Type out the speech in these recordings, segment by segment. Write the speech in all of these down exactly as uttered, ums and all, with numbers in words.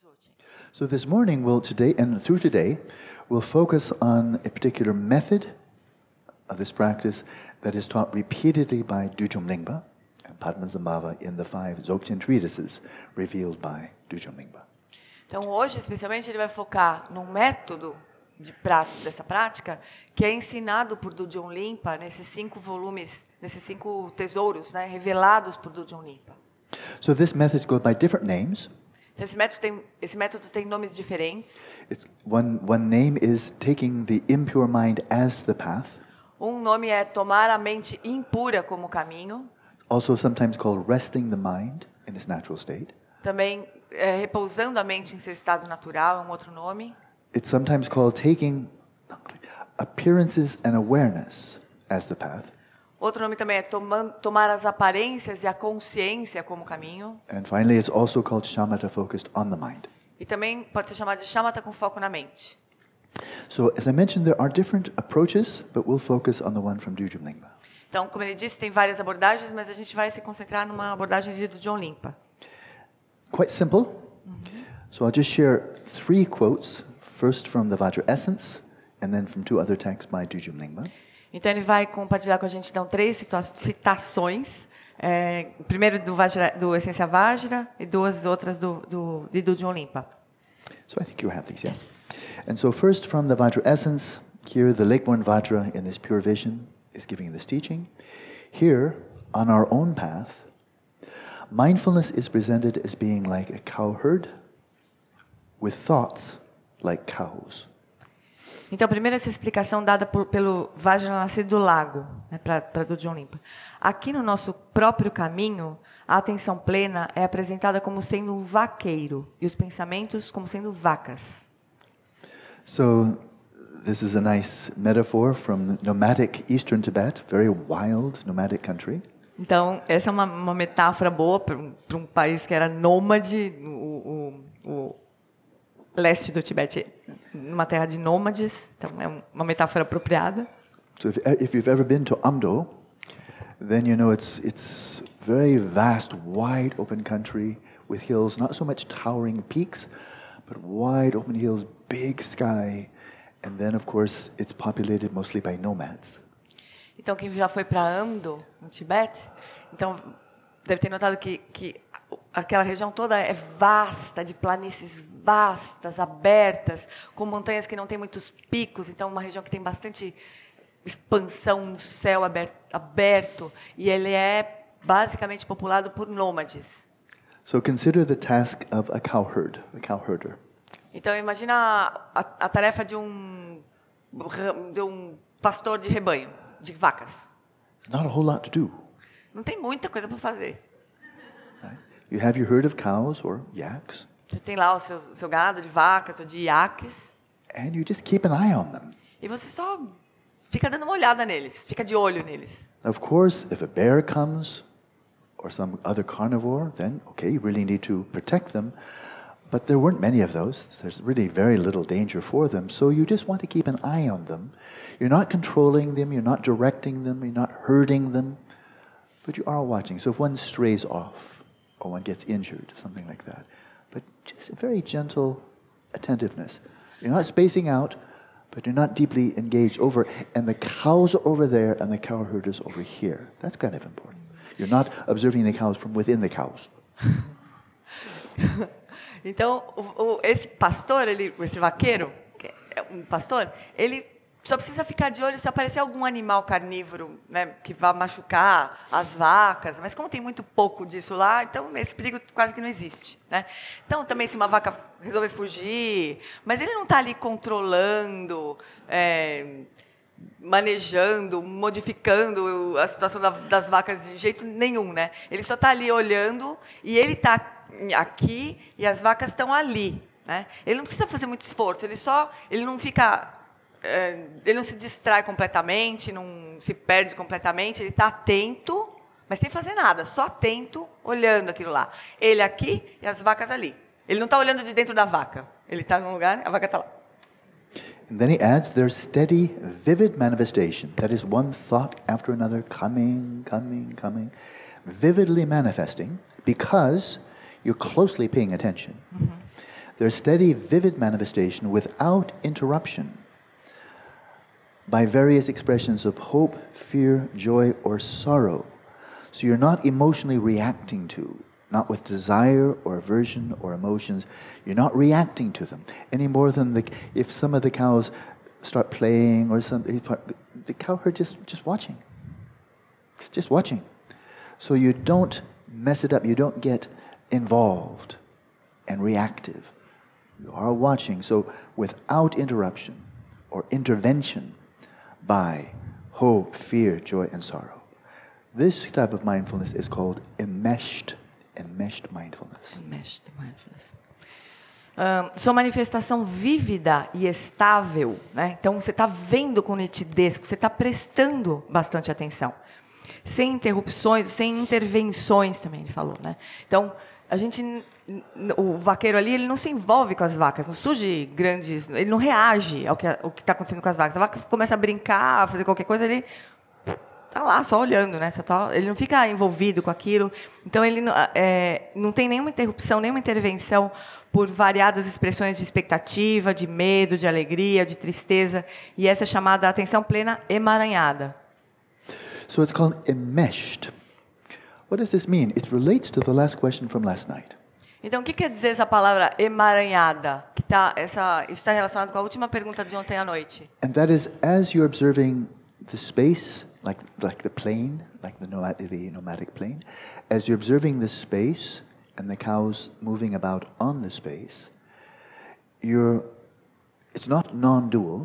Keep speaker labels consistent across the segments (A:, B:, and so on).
A: hoje.
B: So this morning, we'll today and through today, we'll focus on a particular method of this practice that is taught repeatedly by Dudjom Lingpa and Padmasambhava in the five Dzogchen treatises revealed by Dudjom Lingpa.
A: Então hoje, especialmente, ele vai focar num método de prá dessa prática que é ensinado por Dudjom Lingpa nesses cinco volumes, nesses cinco tesouros, né, revelados por Dudjom Lingpa.
B: So this method goes by different names.
A: Então, esse método tem esse método tem nomes diferentes.
B: It's one one name is taking the impure mind as the path.
A: Um nome é tomar a mente impura como caminho.
B: Also sometimes called resting the mind in its natural state.
A: Também é, repousando a mente em seu estado natural, é um outro nome.
B: It's sometimes called taking appearances and awareness as the path.
A: Outro nome também é tomar, tomar as aparências e a consciência como caminho.
B: And finally, it's also called shamatha, focused on the mind.
A: E também pode ser chamado de shamatha com foco na mente.
B: So, as I mentioned, there are different approaches, but we'll focus on the one from Dudjom Lingpa.
A: Então, como ele disse, tem várias abordagens, mas a gente vai se concentrar numa abordagem de Dudjom Lingpa.
B: Quite simple. Mm-hmm. So I'll just share three quotes, first from the Vajra Essence, and then from two other texts by Dudjom Lingpa.
A: Então, ele vai compartilhar com a gente então, três citações. É, primeiro do, Vajra, do Essência Vajra e duas outras do, do, de Dudjom Lingpa.
B: So I think you have these, yes? Yes. And so first from the Vajra Essence, here the Lakeborn Vajra in this pure vision is giving this teaching. Here, on our own path, mindfulness is presented as being like a cowherd with thoughts like cows.
A: Então, primeiro essa explicação dada por, pelo Vajra Nascido do Lago, né, para Dudjom Lingpa. Aqui no nosso próprio caminho, a atenção plena é apresentada como sendo um vaqueiro e os pensamentos como sendo vacas.
B: So, this is a nice metaphor from nomadic Eastern Tibet, very wild nomadic country.
A: Então, essa é uma, uma metáfora boa para um, para um país que era nômade, o, o, o leste do Tibete, numa terra de nômades. Então, é uma metáfora apropriada.
B: So, if, if you've ever been to Amdo, then you know it's it's very vast, wide open country with hills, not so much towering peaks, but wide open hills, big sky, and then of course it's populated mostly by nomads.
A: Então quem já foi para Amdo, no Tibete, então deve ter notado que que aquela região toda é vasta, de planícies vastas, abertas, com montanhas que não têm muitos picos, então uma região que tem bastante expansão, um céu aberto, aberto, e ele é basicamente populado por nômades.
B: So consider the task of a cowherd, a cowherder.
A: Então imagina a, a tarefa de um de um pastor de rebanho, de vacas.
B: Not a whole lot to do.
A: Não tem muita coisa para fazer.
B: Right? You have your herd of cows or yaks.
A: Você tem lá o seu, seu gado de vacas ou de iaques.
B: And you just keep an eye on them.
A: E você só fica dando uma olhada neles, fica de olho neles.
B: Of course, if a bear comes or some other carnivore, then okay, you really need to protect them. But there weren't many of those. There's really very little danger for them. So you just want to keep an eye on them. You're not controlling them, you're not directing them, you're not hurting them, but you are watching. So if one strays off or one gets injured, something like that. But just a very gentle attentiveness. You're not spacing out, but you're not deeply engaged over. And the cows are over there and the cow herders over here. That's kind of important. You're not observing the cows from within the cows.
A: Então, o, o, esse pastor, ele, esse vaqueiro, que é um pastor, ele só precisa ficar de olho se aparecer algum animal carnívoro, né, que vá machucar as vacas. Mas como tem muito pouco disso lá, então esse perigo quase que não existe, né? Então, também se uma vaca resolver fugir, mas ele não está ali controlando, é, manejando, modificando a situação da, das vacas de jeito nenhum, né? Ele só está ali olhando e ele está aqui e as vacas estão ali, né? Ele não precisa fazer muito esforço, ele só, ele não fica, é, ele não se distrai completamente, não se perde completamente, ele está atento, mas sem fazer nada, só atento, olhando aquilo lá. Ele aqui e as vacas ali. Ele não está olhando de dentro da vaca, ele está num lugar, a vaca está lá.
B: And then he adds their steady, vivid manifestation. That is one thought after another, coming, coming, coming, vividly manifesting, because you're closely paying attention. Mm-hmm. Their steady, vivid manifestation without interruption by various expressions of hope, fear, joy, or sorrow. So you're not emotionally reacting to, not with desire or aversion or emotions. You're not reacting to them any more than the, if some of the cows start playing or something, the cow herd just, just watching. It's just watching. So you don't mess it up. You don't get involved and reactive. You are watching. So without interruption or intervention by hope, fear, joy, and sorrow. This type of mindfulness is called enmeshed, enmeshed mindfulness.
A: Enmeshed mindfulness. Um, sua manifestação vívida e estável, né? Então você está vendo com nitidez, você está prestando bastante atenção, sem interrupções, sem intervenções também ele falou, né? Então a gente, o vaqueiro ali, ele não se envolve com as vacas, não surge grandes, ele não reage ao que o que está acontecendo com as vacas. A vaca começa a brincar, a fazer qualquer coisa, ele está lá só olhando, né? Só tá, ele não fica envolvido com aquilo. Então ele é, não tem nenhuma interrupção, nenhuma intervenção por variadas expressões de expectativa, de medo, de alegria, de tristeza, e essa é chamada atenção plena emaranhada.
B: So it's called enmeshed. What does this mean? It relates to the last question from last night.
A: Então, o que quer dizer essa palavra emaranhada? Que tá, essa, isso está relacionado com a última pergunta de ontem à noite.
B: And that is, as you're observing the space, like like the plane, like the nomadic, the nomadic plane, as you're observing the space and the cows moving about on the space, you're, it's not non-dual.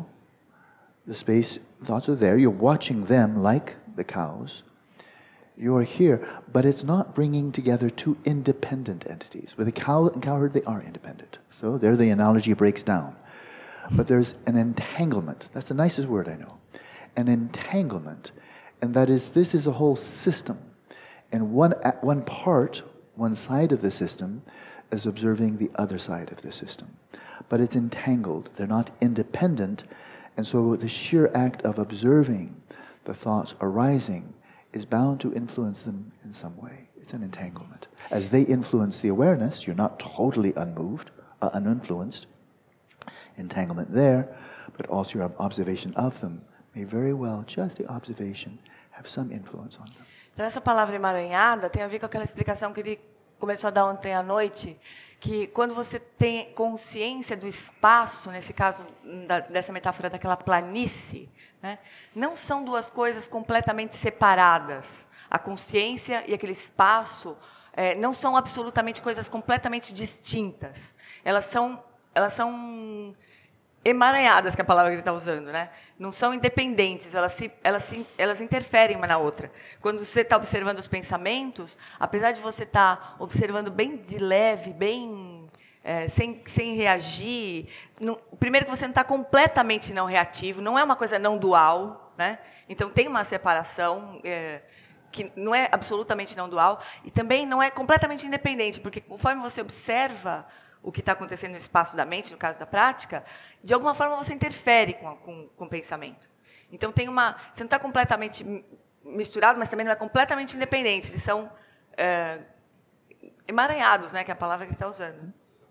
B: The space thoughts are there. You're watching them like the cows. You're here, but it's not bringing together two independent entities. With a cow and cow herd, they are independent. So there the analogy breaks down. But there's an entanglement. That's the nicest word I know. An entanglement. And that is, this is a whole system. And one, one part, one side of the system, is observing the other side of the system. But it's entangled. They're not independent. And so the sheer act of observing the thoughts arising is bound to influence them in some way. It's an entanglement. As they influence the awareness, you're not totally unmoved, uh, uninfluenced. Entanglement there, but also your observation of them may very well, just the observation, have some influence on them.
A: Então, essa palavra emaranhada tem a ver com aquela explicação que ele começou a dar ontem à noite, que quando você tem consciência do espaço, nesse caso da, dessa metáfora daquela planície, né, não são duas coisas completamente separadas. A consciência e aquele espaço é, não são absolutamente coisas completamente distintas. Elas são, elas são emaranhadas, que é a palavra que ele está usando, né? Não são independentes, elas, se, elas, se, elas interferem uma na outra. Quando você está observando os pensamentos, apesar de você estar tá observando bem de leve, bem é, sem, sem reagir, no, primeiro que você não está completamente não reativo, não é uma coisa não dual, né? Então tem uma separação é, que não é absolutamente não dual, e também não é completamente independente, porque conforme você observa o que está acontecendo no espaço da mente, no caso da prática, de alguma forma você interfere com, com, com o pensamento. Então, tem uma, você não está completamente misturado, mas também não é completamente independente. Eles são é, emaranhados, né, que é a palavra que ele está usando.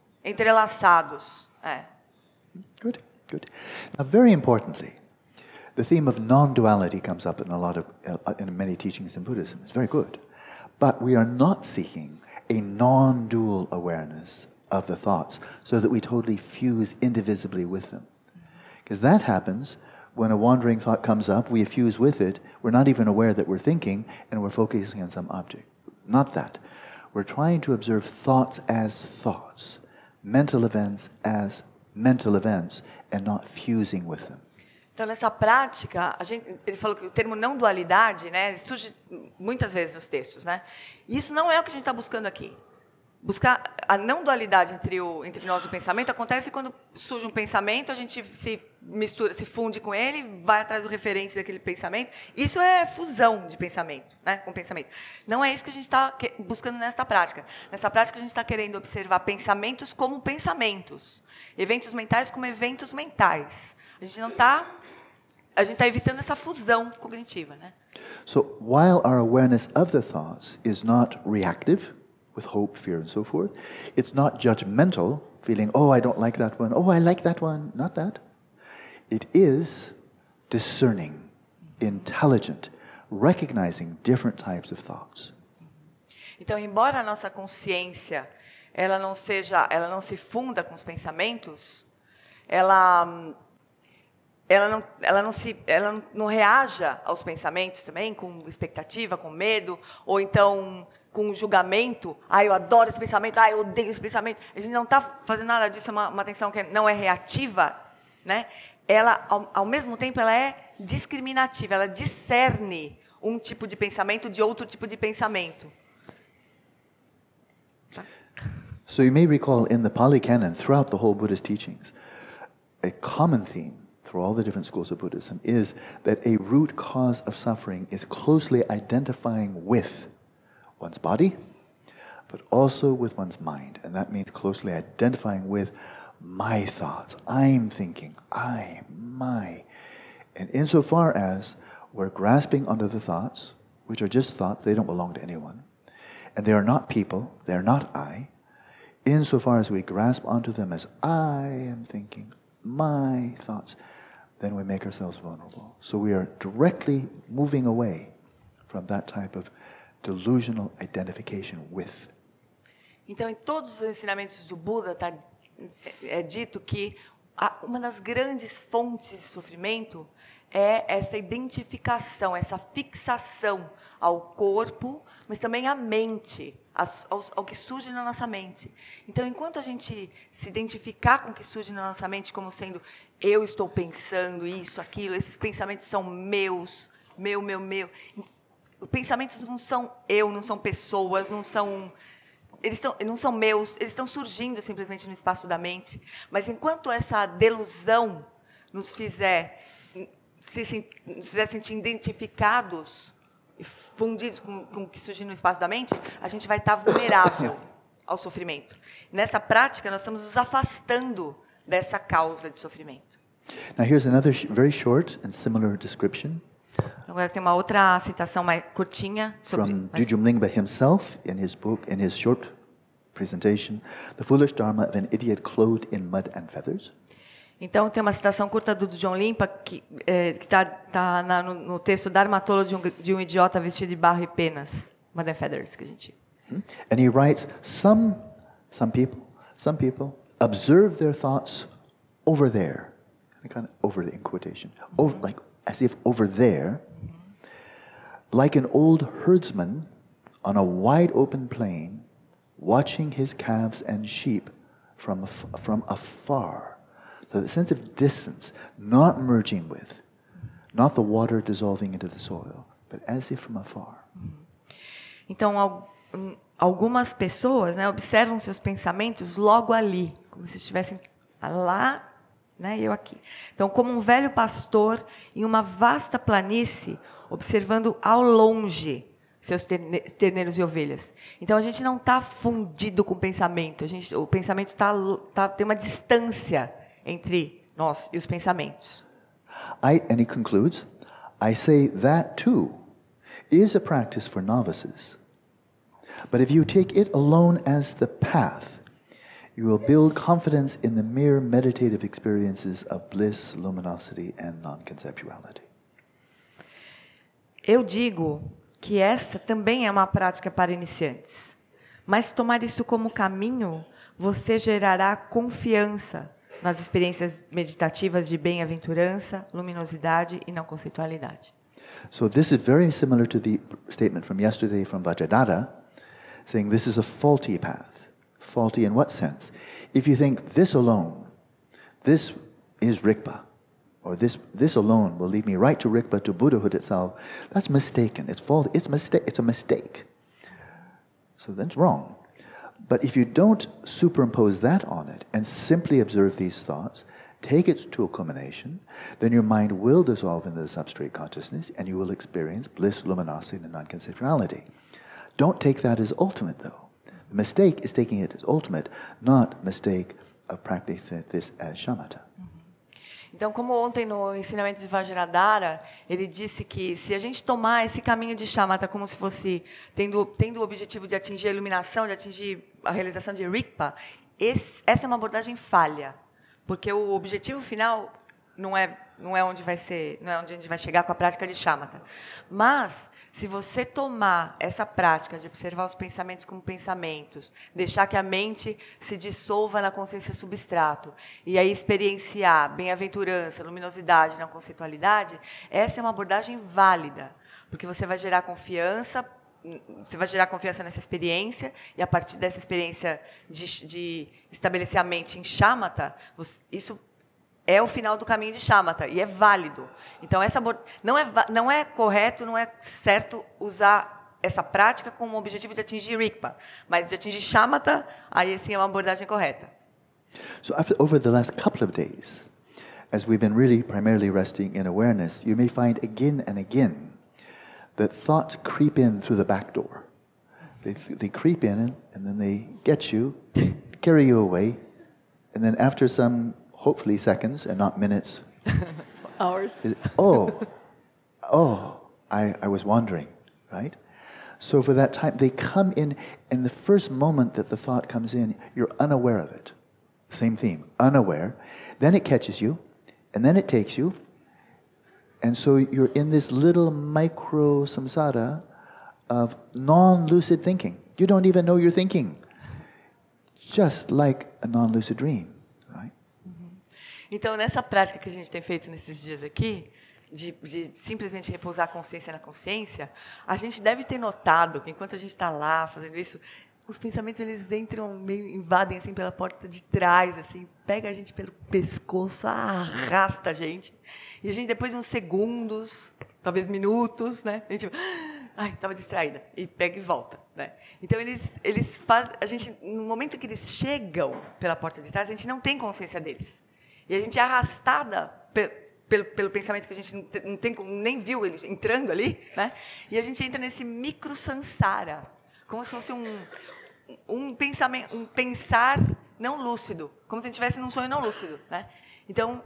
A: Entrelaçados. É.
B: Good, good. Now, very importantly, the theme of non-duality comes up in a lot of, uh, in many teachings in Buddhism. It's very good. But we are not seeking a non-dual awareness of the thoughts, so that we totally fuse indivisibly with them. Because that happens when a wandering thought comes up, we fuse with it, we're not even aware that we're thinking, and we're focusing on some object. Not that. We're trying to observe thoughts as thoughts, mental events as mental events, and not fusing with them.
A: Então, nessa prática, a gente, ele falou que o termo não dualidade, né, surge muitas vezes nos textos, né? E isso não é o que a gente está buscando aqui. Buscar a não dualidade entre, o, entre nós e o pensamento acontece quando surge um pensamento, a gente se mistura, se funde com ele, vai atrás do referente daquele pensamento. Isso é fusão de pensamento, né, com pensamento. Não é isso que a gente está buscando nesta prática. Nessa prática, a gente está querendo observar pensamentos como pensamentos, eventos mentais como eventos mentais. A gente não está, a gente está evitando essa fusão cognitiva, né?
B: So, while our awareness of the thoughts is not reactive, with hope, fear, and so forth, it's not judgmental, feeling, oh, I don't like that one. Oh, I like that one. Not that. It is discerning, intelligent, recognizing different types of thoughts.
A: Então, embora a nossa consciência ela não seja, ela não se funda com os pensamentos, ela ela não, ela não se, ela não, não reaja aos pensamentos também com expectativa, com medo, ou então com julgamento. Ah, eu adoro esse pensamento. Ah, eu odeio esse pensamento. A gente não está fazendo nada disso. É uma, uma atenção que não é reativa, né? Ela, ao, ao mesmo tempo, ela é discriminativa. Ela discerne um tipo de pensamento de outro tipo de pensamento. Tá?
B: So you may recall in the Pali Canon, throughout the whole Buddhist teachings, a common theme through all the different schools of Buddhism is that a root cause of suffering is closely identifying with one's body, but also with one's mind. And that means closely identifying with my thoughts. I'm thinking, I, my. And insofar as we're grasping onto the thoughts, which are just thoughts, they don't belong to anyone, and they are not people, they're not I, insofar as we grasp onto them as I am thinking, my thoughts, then we make ourselves vulnerable. So we are directly moving away from that type of delusional identification with.
A: Então, em todos os ensinamentos do Buda, tá, é dito que a, uma das grandes fontes de sofrimento é essa identificação, essa fixação ao corpo, mas também à mente, ao, ao que surge na nossa mente. Então, enquanto a gente se identificar com o que surge na nossa mente como sendo eu estou pensando isso, aquilo, esses pensamentos são meus, meu, meu, meu. Os pensamentos não são eu, não são pessoas, não são, eles são, não são meus, eles estão surgindo simplesmente no espaço da mente. Mas enquanto essa delusão nos fizer, se, nos fizer sentir identificados e fundidos com, com o que surge no espaço da mente, a gente vai estar vulnerável ao sofrimento. Nessa prática, nós estamos nos afastando dessa causa de sofrimento.
B: Now here's another sh- very short and similar description.
A: Agora tem uma outra citação mais curtinha sobre
B: From
A: mas,
B: Jujum Lingpa himself in his book, in his short presentation, The Foolish Dharma of an Idiot Clothed in Mud and Feathers.
A: Então tem uma citação curta do John Limpa que é, que está tá na, no, no texto Dharma tolo de um, de um idiota vestido de barro e penas, Mud and Feathers, que a gente.
B: Hmm? And he writes, some, some people, some people observe their thoughts over there, kind of over the in quotation, over, like as if over there, like an old herdsman on a wide open plain, watching his calves and sheep from af- from afar. So the sense of distance, not merging with, not the water dissolving into the soil, but as if from afar.
A: Então al- algumas pessoas, né, observam seus pensamentos logo ali, como se estivessem lá, né, e eu aqui. Então, como um velho pastor em uma vasta planície, observando ao longe seus terne- terneiros e ovelhas. Então, a gente não está fundido com o pensamento. A gente, o pensamento tá, tá, tem uma distância entre nós e os pensamentos.
B: I, and he concludes, I say that too is a practice for novices. But if you take it alone as the path, you will build confidence in the mere meditative experiences of bliss, luminosity, and non-conceptuality.
A: Eu digo que essa também é uma prática para iniciantes. Mas se tomar isso como caminho, você gerará confiança nas experiências meditativas de bem-aventurança, luminosidade e não conceitualidade.
B: So this is very similar to the statement from yesterday from Vajradhara, saying this is a faulty path. Faulty in what sense? If you think this alone, this is Rigpa, or this this alone will lead me right to Rigpa, to Buddhahood itself, that's mistaken. It's faulty. It's mistake. It's a mistake. So that's wrong. But if you don't superimpose that on it and simply observe these thoughts, take it to a culmination, then your mind will dissolve into the substrate consciousness and you will experience bliss, luminosity, and non-conceptuality. Don't take that as ultimate, though. The mistake is taking it as ultimate, not mistake of practicing this as shamatha.
A: Então, como ontem no ensinamento de Vajradhara, ele disse que se a gente tomar esse caminho de shamatha como se fosse tendo, tendo o objetivo de atingir a iluminação, de atingir a realização de Rigpa, esse, essa é uma abordagem falha, porque o objetivo final não é, não é onde vai ser, não é onde a gente vai chegar com a prática de shamatha. Mas, se você tomar essa prática de observar os pensamentos como pensamentos, deixar que a mente se dissolva na consciência substrato, e aí experienciar bem-aventurança, luminosidade na conceitualidade, essa é uma abordagem válida, porque você vai gerar confiança, você vai gerar confiança nessa experiência, e a partir dessa experiência de, de estabelecer a mente em shamatha, você, isso é o final do caminho de shamatha, e é válido. Então, essa, não, é, não é correto, não é certo usar essa prática com o objetivo de atingir rikpa, mas de atingir shamatha, aí sim é uma abordagem correta.
B: So after, over the last couple of days, as we've been really primarily resting in awareness, you may find again and again that thoughts creep in through the back door. They, they creep in and then they get you, they carry you away, and then after some, hopefully seconds and not minutes,
A: hours.
B: oh, oh, I, I was wandering, right? So for that time, they come in, and the first moment that the thought comes in, you're unaware of it. Same theme, unaware. Then it catches you, and then it takes you, and so you're in this little micro samsara of non-lucid thinking. You don't even know you're thinking. Just like a non-lucid dream, right?
A: Então, nessa prática que a gente tem feito nesses dias aqui, de, de simplesmente repousar a consciência na consciência, a gente deve ter notado que enquanto a gente está lá fazendo isso, os pensamentos eles entram, meio invadem assim pela porta de trás, assim, pega a gente pelo pescoço, arrasta a gente, e a gente depois de uns segundos, talvez minutos, né, a gente, ai, estava distraída, e pega e volta, né? Então eles, eles fazem, a gente, no momento que eles chegam pela porta de trás, a gente não tem consciência deles, e a gente é arrastada pe, pelo, pelo pensamento que a gente não tem, não tem, nem viu ele entrando ali, né? E a gente entra nesse micro sansara, como se fosse um um pensamento, um pensar não lúcido, como se a gente estivesse num sonho não lúcido, né? Então,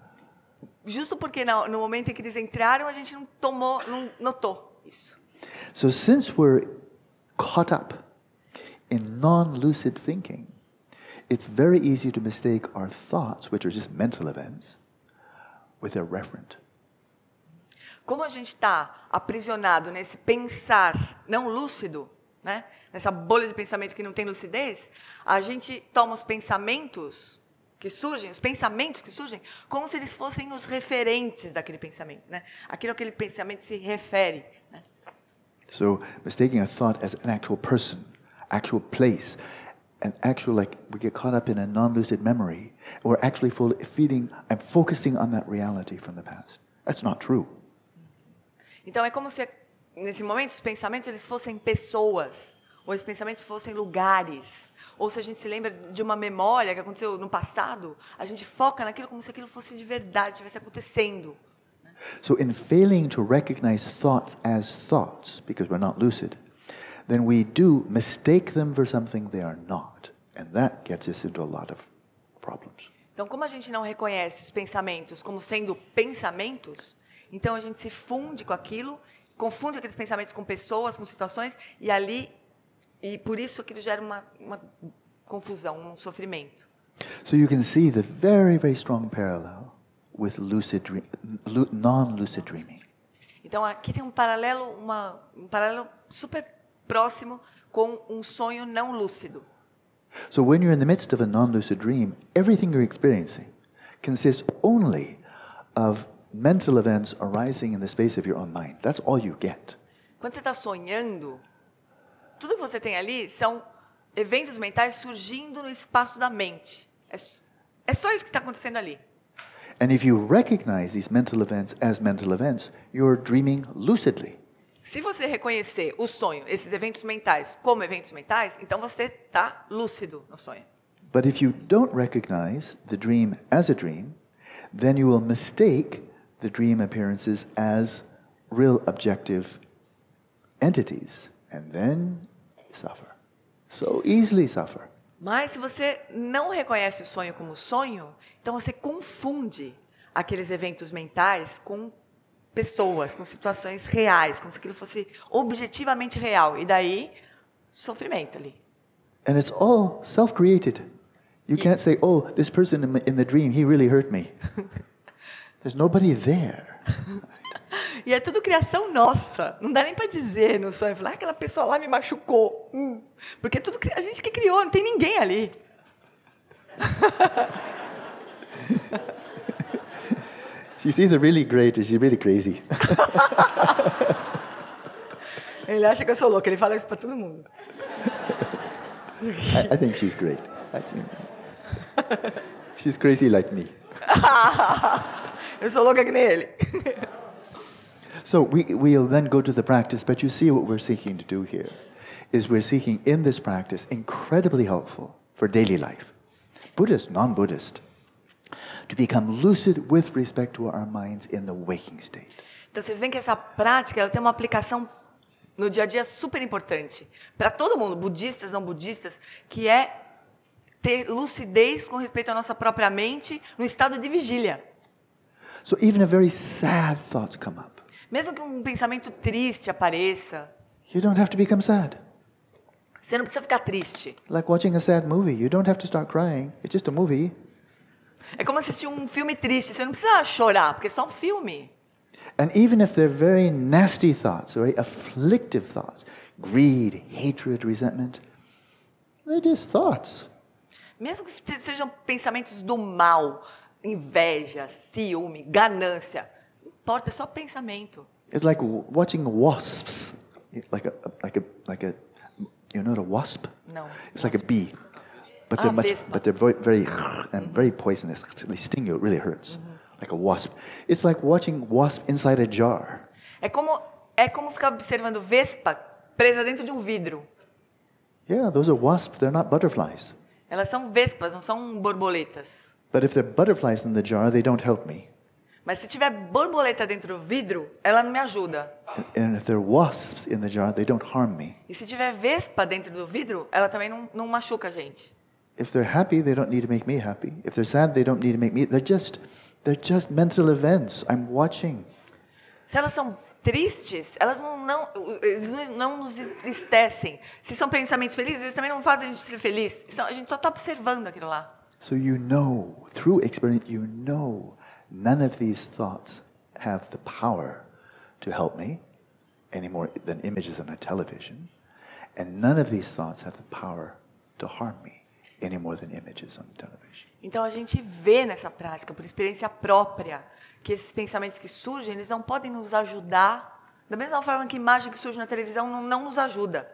A: justo porque no, no momento em que eles entraram, a gente não tomou, não notou isso.
B: So since we're caught up in non-lucid thinking, it's very easy to mistake our thoughts, which are just mental events, with a referent.
A: Como a gente está aprisionado nesse pensar não lúcido, né? Nessa bolha de pensamento que não tem lucidez, a gente toma os pensamentos que surgem, os pensamentos que surgem, como se eles fossem os referentes daquele pensamento, né? Aquilo a aquele pensamento se refere, né?
B: So mistaking a thought as an actual person, actual place, an actual, like we get caught up in a non-lucid memory, we're actually full, feeding and focusing on that reality from the past. That's not true.
A: Então é como se nesse momento os pensamentos eles fossem pessoas, ou os pensamentos fossem lugares, ou se a gente se lembra de uma memória que aconteceu no passado, a gente foca naquilo como se aquilo fosse de verdade, estivesse acontecendo.
B: So in failing to recognize thoughts as thoughts, because we're not lucid, then we do mistake them for something they are not. And that gets us into a lot of problems.
A: Então, como a gente não reconhece os pensamentos como sendo pensamentos, então a gente se funde com aquilo, confunde aqueles pensamentos com pessoas, com situações, e ali, e por isso aquilo gera uma, uma confusão, um sofrimento.
B: So you can see the very, very strong parallel with lucid dream, non-lucid dreaming.
A: Então aqui tem um paralelo, uma, um paralelo super próximo com um sonho não lúcido.
B: So when you're in the midst of a non-lucid dream, everything you're experiencing consists only of mental events arising in the space of your own mind. That's all you get.
A: Quando você está sonhando, tudo que você tem ali são eventos mentais surgindo no espaço da mente. É, é só isso que está acontecendo ali.
B: And if you recognize these mental events as mental events, you're dreaming lucidly.
A: Se você reconhecer o sonho, esses eventos mentais, como eventos mentais, então você está lúcido no sonho.
B: But if you don't recognize the dream as a dream, then you will mistake the dream appearances as real objective entities, and then suffer. So easily suffer.
A: Mas se você não reconhece o sonho como sonho, então você confunde aqueles eventos mentais com pessoas, com situações reais, como se aquilo fosse objetivamente real. E daí, sofrimento ali.
B: And it's all self-created. You can't say, oh, this person in, in the dream, he really hurt me. There's nobody there.
A: E é tudo criação nossa. Não dá nem para dizer no sonho, falar, ah, aquela pessoa lá me machucou. Hum. Porque é tudo a gente que criou, não tem ninguém ali.
B: She's either really great or she's really crazy.
A: Ele acha que eu sou louca, ele fala isso para todo mundo.
B: I, I think she's great. I think she's crazy like me.
A: Eu sou louca que nem ele.
B: So we, we'll then go to the practice, but you see what we're seeking to do here is we're seeking in this practice, incredibly helpful for daily life, Buddhist, non-Buddhist, to become lucid with respect to our minds in the waking state.
A: Então vocês veem que essa prática ela tem uma aplicação no dia a dia super importante para todo mundo, budistas, não budistas, que é ter lucidez com respeito à nossa própria mente no estado de vigília.
B: So even if very sad thoughts come up,
A: mesmo que um pensamento triste apareça,
B: you don't have to become sad.
A: Você não precisa ficar triste.
B: Like watching a sad movie, you don't have to start crying. It's just a movie.
A: É como assistir um filme triste, você não precisa chorar, porque é só um filme.
B: And even if they're very nasty thoughts, very afflictive thoughts, greed, hatred, resentment, they're just thoughts.
A: Mesmo que sejam pensamentos do mal, inveja, ciúme, ganância, não importa, é só pensamento.
B: It's like watching wasps, like a, like a, like a, you know what a wasp?
A: No.
B: It's like a bee, but they're
A: Ah,
B: much,
A: vespa.
B: but they're very, very, and very poisonous. They sting you, it really hurts. Like a wasp. It's like watching wasp inside a jar.
A: É como é como ficar observando vespa presa dentro de um vidro.
B: Yeah, those are wasps. They're not butterflies.
A: Elas são vespas, não são borboletas.
B: But if they're butterflies in the jar, they don't help me.
A: Mas se tiver borboleta dentro do vidro, ela não me ajuda.
B: And if they're wasps in the jar, they don't harm me.
A: E se tiver vespa dentro do vidro, ela também não, não machuca a gente.
B: If they're happy, they don't need to make me happy. If they're sad, they don't need to make me. They're just, they're just mental events. I'm watching.
A: Se elas são tristes, elas não, não, eles não nos entristecem. Se são pensamentos felizes, eles também não fazem a gente ser feliz. A gente só está observando aquilo lá.
B: So you know, through experience, you know, none of these thoughts have the power to help me any more than images on a television, and none of these thoughts have the power to harm me any more than images on television.
A: Então a gente vê nessa prática, por experiência própria, que esses pensamentos que surgem, eles não podem nos ajudar, da mesma forma que a imagem que surge na televisão não, não nos ajuda.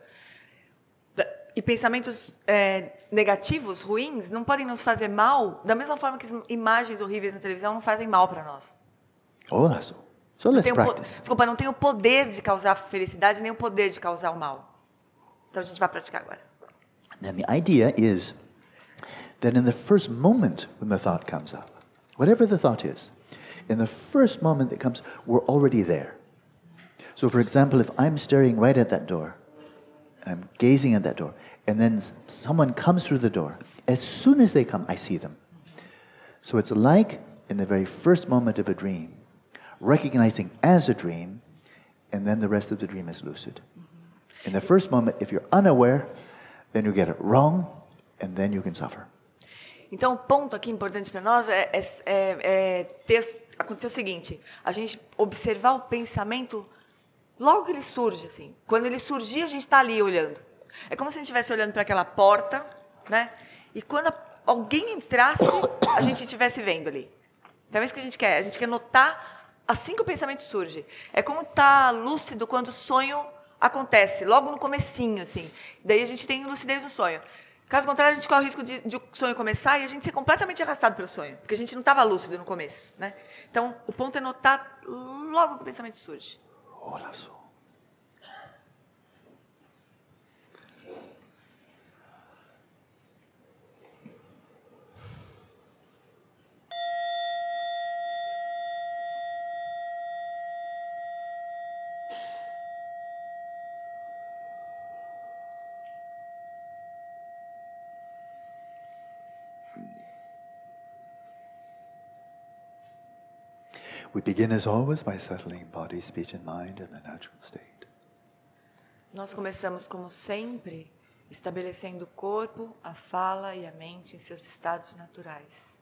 A: E pensamentos é, negativos, ruins, não podem nos fazer mal, da mesma forma que as imagens horríveis na televisão não fazem mal para nós.
B: Olá, so, so let's
A: Não
B: practice.
A: Po- Desculpa, não tem o poder de causar felicidade, nem o poder de causar o mal. Então a gente vai praticar agora.
B: And the idea is that in the first moment when the thought comes up, whatever the thought is, in the first moment that comes, we're already there. So for example, if I'm staring right at that door, and I'm gazing at that door, and then s- someone comes through the door, as soon as they come, I see them. So it's like in the very first moment of a dream, recognizing as a dream, and then the rest of the dream is lucid. In the first moment, if you're unaware, then you get it wrong, and then you can suffer.
A: Então, o ponto aqui importante para nós é, é, é, é ter, acontecer o seguinte, a gente observar o pensamento logo que ele surge, assim. Quando ele surgir, a gente está ali olhando. É como se a gente estivesse olhando para aquela porta, né? E quando a, alguém entrasse, a gente estivesse vendo ali. Então é isso que a gente quer. A gente quer notar assim que o pensamento surge. É como estar lúcido quando o sonho acontece, logo no comecinho, assim. Daí a gente tem lucidez no sonho. Caso contrário, a gente corre o risco de, de o sonho começar e a gente ser completamente arrastado pelo sonho, porque a gente não estava lúcido no começo, né? Então, o ponto é notar logo que o pensamento surge.
B: Olá, so. We begin as always by settling body, speech, and mind in the natural state.
A: Nós começamos, como sempre, estabelecendo o corpo, a fala e a mente em seus estados naturais.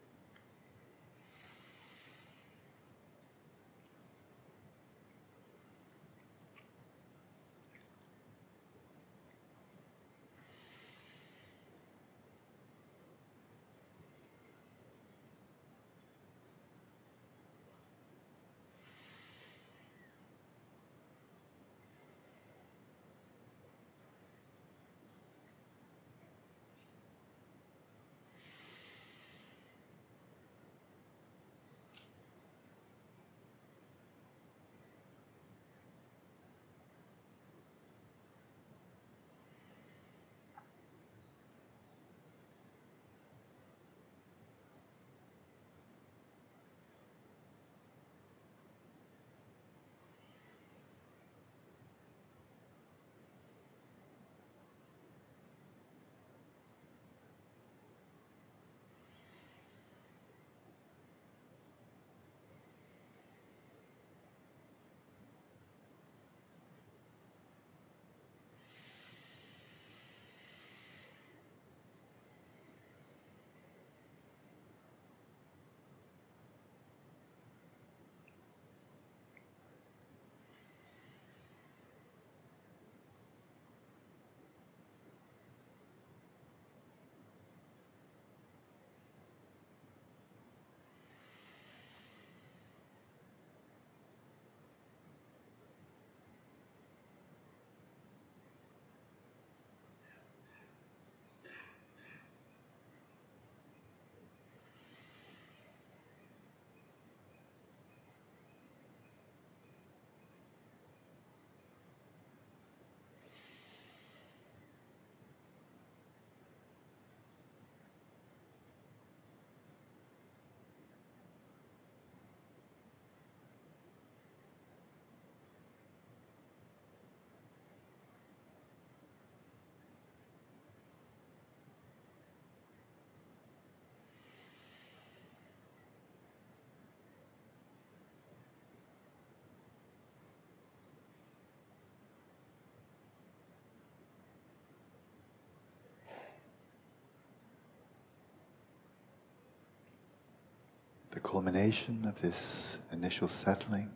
B: The culmination of this initial settling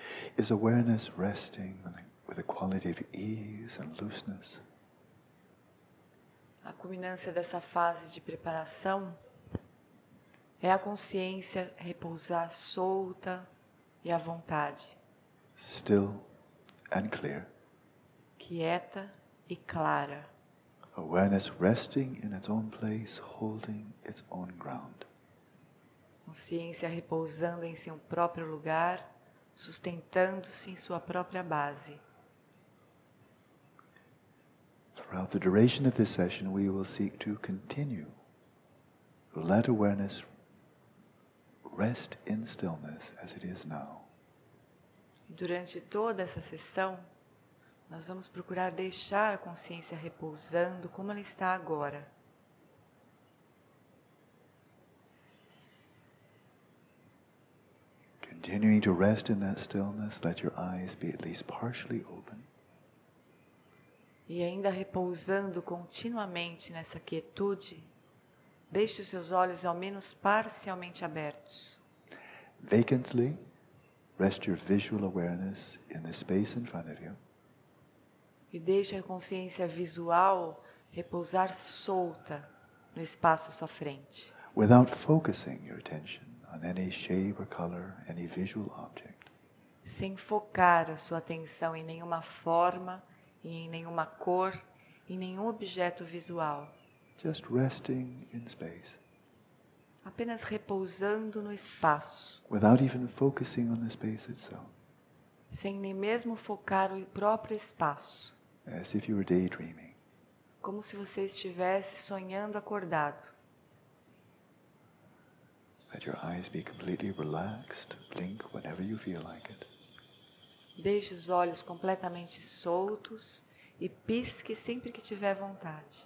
B: is awareness resting with a quality of ease and looseness.
A: A culminância dessa fase de preparação é a consciência repousar solta e à vontade,
B: Still and clear.
A: quieta e clara.
B: Awareness resting in its own place, holding its own ground.
A: Consciência repousando em seu próprio lugar, sustentando-se em sua própria base.
B: Throughout the duration of this session, we will seek to continue to let awareness rest in stillness as it is now.
A: Durante toda essa sessão, nós vamos procurar deixar a consciência repousando como ela está agora.
B: Continuing to rest in that stillness, let your eyes be at least partially open.
A: E ainda repousando continuamente nessa quietude, deixe os seus olhos ao menos parcialmente abertos.
B: Vacantly, rest your visual awareness in the space in front of you.
A: E deixe a consciência visual repousar solta no espaço à sua frente.
B: Without focusing your attention on any shape or color, any visual object.
A: Sem focar a sua atenção em nenhuma forma, em nenhuma cor, em nenhum objeto visual.
B: Just resting in space.
A: Apenas repousando no espaço.
B: Without even focusing on the space itself.
A: Sem nem mesmo focar o próprio espaço.
B: As if you were daydreaming.
A: Como se você estivesse sonhando acordado.
B: Let your eyes be completely relaxed. Blink whenever you feel like it.
A: Deixe os olhos completamente soltos e pisque sempre que tiver vontade.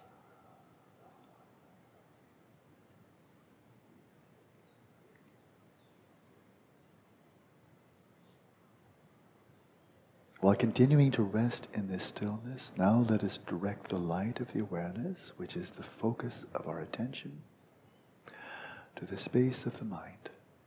B: While continuing to rest in this stillness, now let us direct the light of the awareness, which is the focus of our attention, to the space of the mind.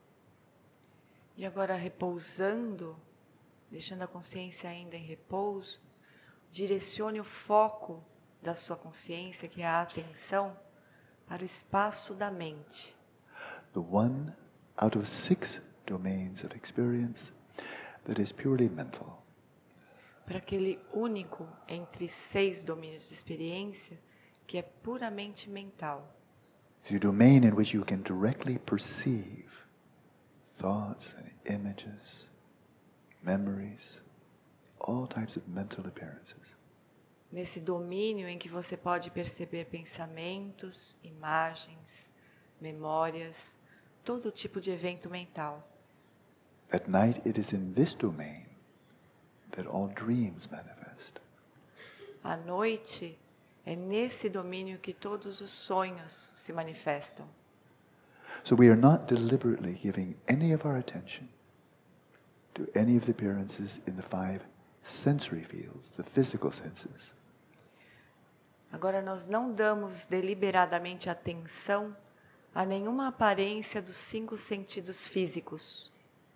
A: E agora, repousando, deixando a consciência ainda em repouso, direcione o foco da sua consciência, que é a atenção, para o espaço da mente.
B: The one out of six domains of experience that is purely mental.
A: Para aquele único entre seis domínios de experiência que é puramente mental.
B: The domain in which you can directly perceive thoughts and images, memories, all types of mental appearances.
A: Nesse domínio em que você pode perceber pensamentos, imagens, memórias, todo tipo de evento mental.
B: At night it is in this domain that all dreams manifest.
A: À noite, é nesse domínio que todos os sonhos se manifestam.
B: So we are not deliberately giving any of our attention to any of the appearances in the five sensory fields, the physical senses.
A: Agora nós não damos deliberadamente atenção a nenhuma aparência dos cinco sentidos físicos.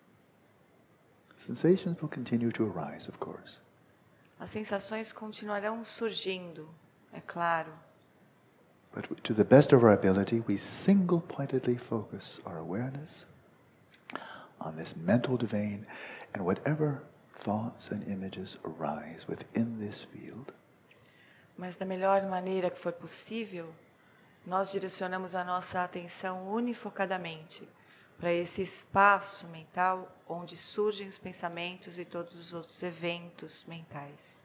B: Sensations will continue to arise, of course.
A: As sensações continuarão surgindo, é claro.
B: But to the best of our ability, we single-pointedly focus our awareness on this mental domain, and whatever thoughts and images arise within this field.
A: Mas da melhor maneira que for possível, nós direcionamos a nossa atenção unifocadamente para esse espaço mental onde surgem os pensamentos e todos os outros eventos mentais.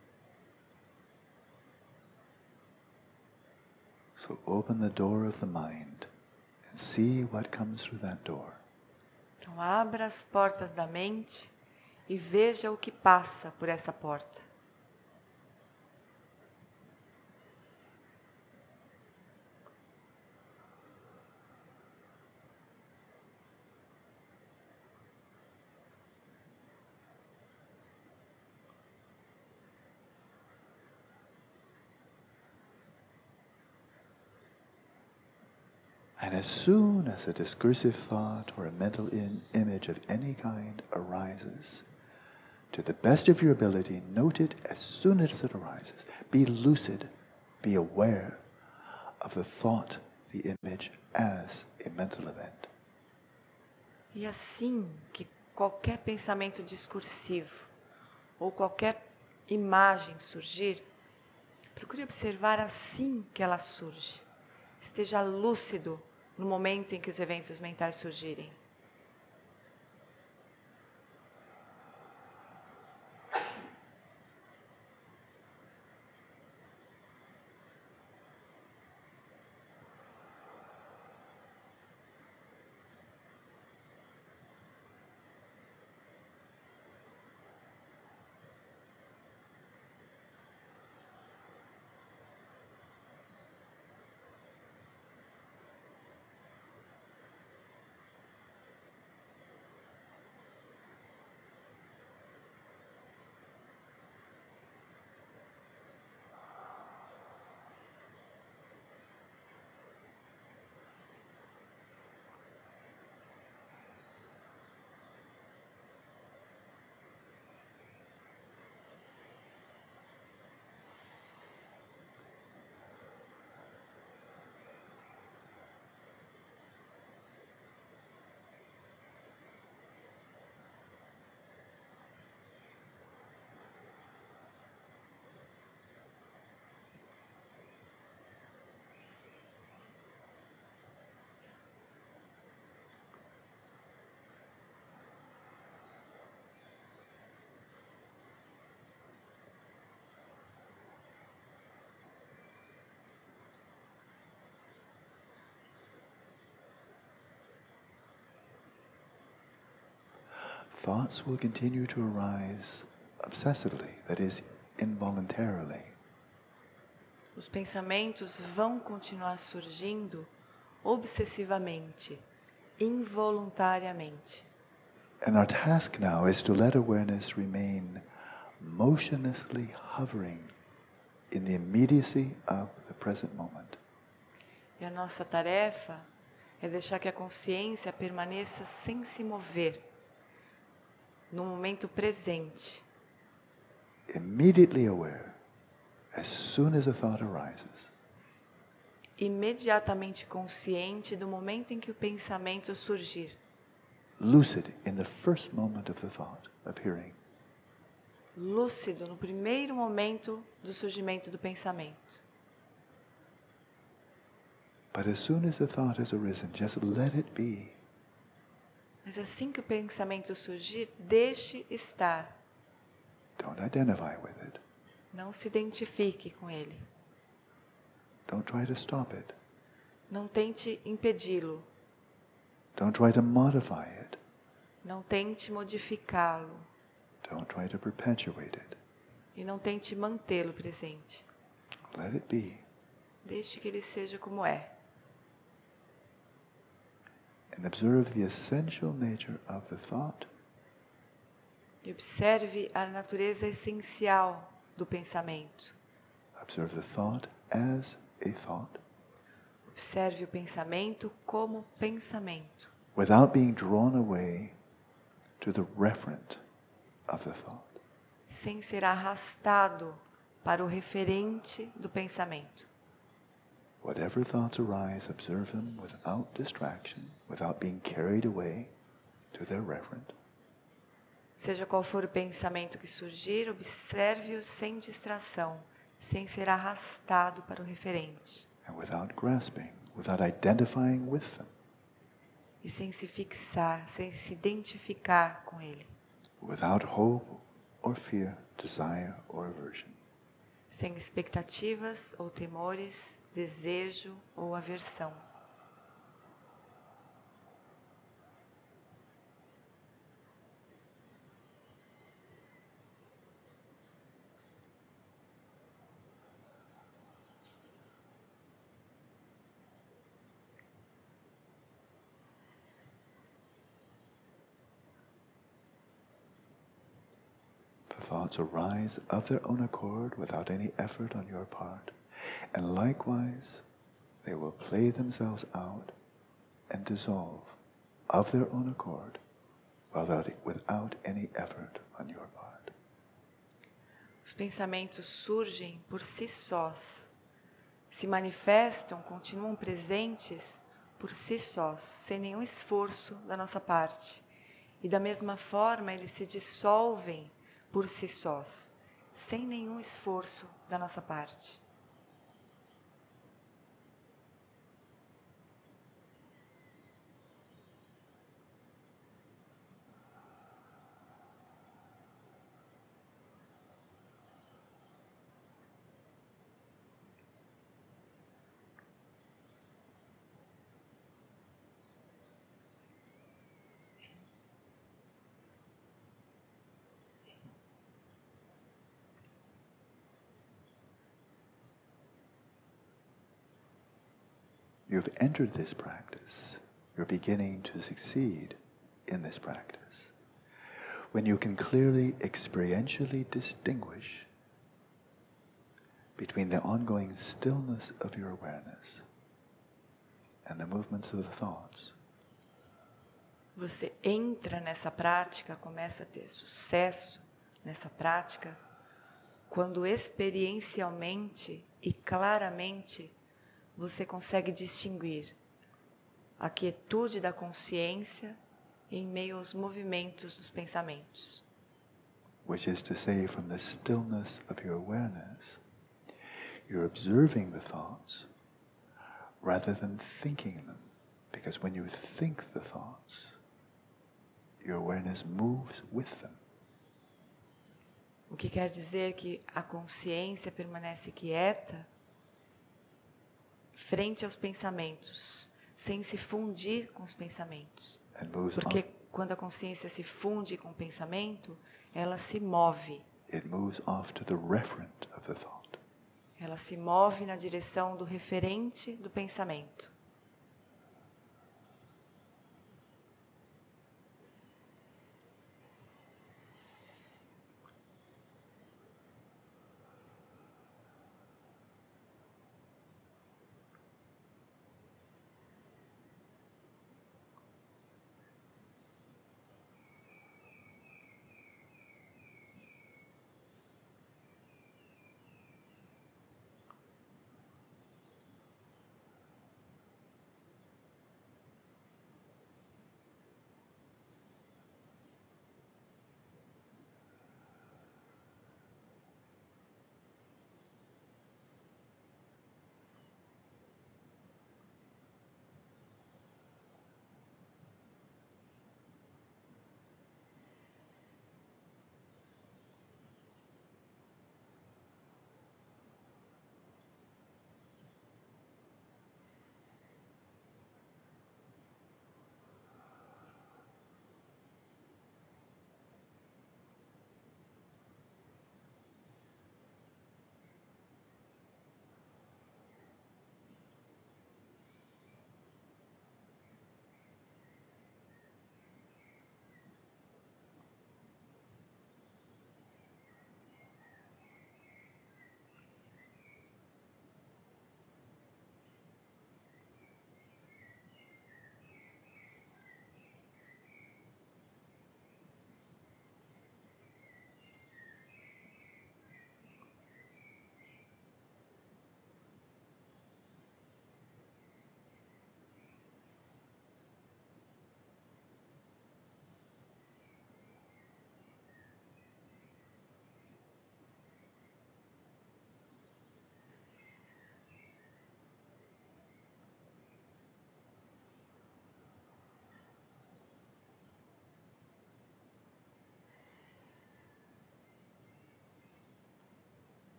B: So open the door of the mind and see what comes through that door.
A: Então abra as portas da mente e veja o que passa por essa porta.
B: And as soon as a discursive thought or a mental in image of any kind arises, to the best of your ability, note it as soon as it arises. Be lucid, be aware of the thought, the image, as a mental event.
A: E assim que qualquer pensamento discursivo ou qualquer imagem surgir, procure observar assim que ela surge. Esteja lúcido no momento em que os eventos mentais surgirem.
B: Thoughts will continue to arise obsessively, that is, involuntarily.
A: Os pensamentos vão continuar surgindo obsessivamente, involuntariamente.
B: And our task now is to let awareness remain motionlessly hovering in the immediacy of the present moment.
A: E a nossa tarefa é deixar que a consciência permaneça sem se mover no momento presente.
B: Immediately aware, as soon as a thought arises.
A: Imediatamente consciente do momento em que o pensamento surgir.
B: Lucid in the first moment of the thought appearing.
A: Lúcido no primeiro momento do surgimento do pensamento.
B: But as soon as the thought has arisen, just let it be.
A: Mas assim que o pensamento surgir, deixe estar.
B: Don't identify with it.
A: Não se identifique com ele.
B: Don't try to stop it.
A: Não tente impedi-lo.
B: Don't try to modify it.
A: Não tente modificá-lo.
B: Don't try to perpetuate it.
A: E não tente mantê-lo presente.
B: Let it be.
A: Deixe que ele seja como é.
B: And observe the essential nature of the thought.
A: E observe a natureza essencial do pensamento.
B: Observe the thought as a thought.
A: Observe o pensamento como pensamento.
B: Without being drawn away to the referent of the thought.
A: Sem ser arrastado para o referente do pensamento.
B: Whatever thoughts arise, observe them without distraction, without being carried away to their referent.
A: Seja qual for o pensamento que surgir, observe-o sem distração, sem ser arrastado para o referente.
B: And without grasping, without identifying with them.
A: E sem se fixar, sem se identificar com ele.
B: Without hope or fear, desire or aversion.
A: Sem expectativas ou temores, desejo ou aversão.
B: Thoughts arise of their own accord without any effort on your part. And likewise, they will play themselves out and dissolve of their own accord without, without any effort on your part.
A: Os pensamentos surgem por si sós, se manifestam, continuam presentes por si sós, sem nenhum esforço da nossa parte. E da mesma forma, eles se dissolvem por si sós, sem nenhum esforço da nossa parte.
B: You've entered this practice. You're beginning to succeed in this practice. When you can clearly experientially distinguish between the ongoing stillness of your awareness and the movements of the thoughts.
A: Você entra nessa prática, começa a ter sucesso nessa prática, quando experiencialmente e claramente você consegue distinguir a quietude da consciência em meio aos movimentos dos pensamentos.
B: Which is to say, from the stillness of your awareness, you're observing the thoughts rather than thinking them. Because when you think the thoughts, your awareness moves with them.
A: O que quer dizer que a consciência permanece quieta frente aos pensamentos, sem se fundir com os pensamentos. Porque quando a consciência se funde com o pensamento, ela se move.
B: It moves off to the referent of the thought.
A: Ela se move na direção do referente do pensamento.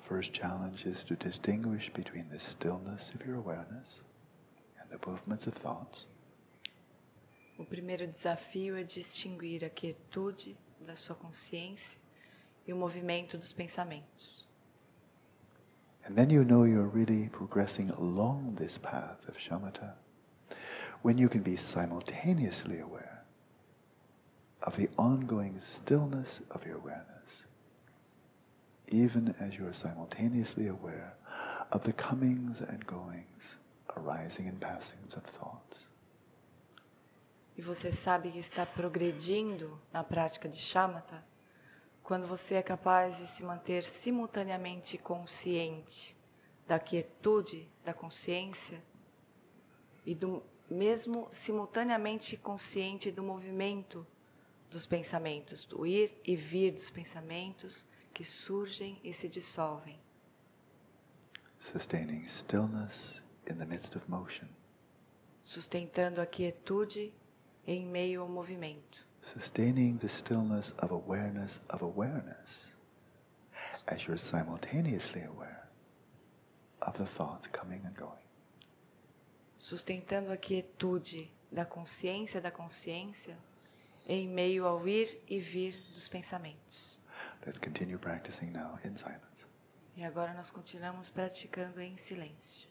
B: first challenge is to distinguish between the stillness of your awareness and the movements of thoughts.
A: O primeiro desafio é distinguir a quietude da sua consciência e o movimento dos pensamentos.
B: And then you know you're really progressing along this path of shamatha when you can be simultaneously aware of the ongoing stillness of your awareness, even as you are simultaneously aware of the comings and goings, arising and passings of thoughts.
A: E você sabe que está progredindo na prática de shamatha quando você é capaz de se manter simultaneamente consciente da quietude da consciência e do mesmo simultaneamente consciente do movimento dos pensamentos, do ir e vir dos pensamentos que surgem e se dissolvem.
B: Sustaining stillness in the midst of motion.
A: Sustentando a quietude em meio ao movimento.
B: Sustaining the stillness of awareness of awareness as you're simultaneously aware of the thoughts coming and going.
A: Sustentando a quietude da consciência da consciência em meio ao ir e vir dos pensamentos.
B: Let's continue practicing now in silence.
A: E agora nós continuamos praticando em silêncio.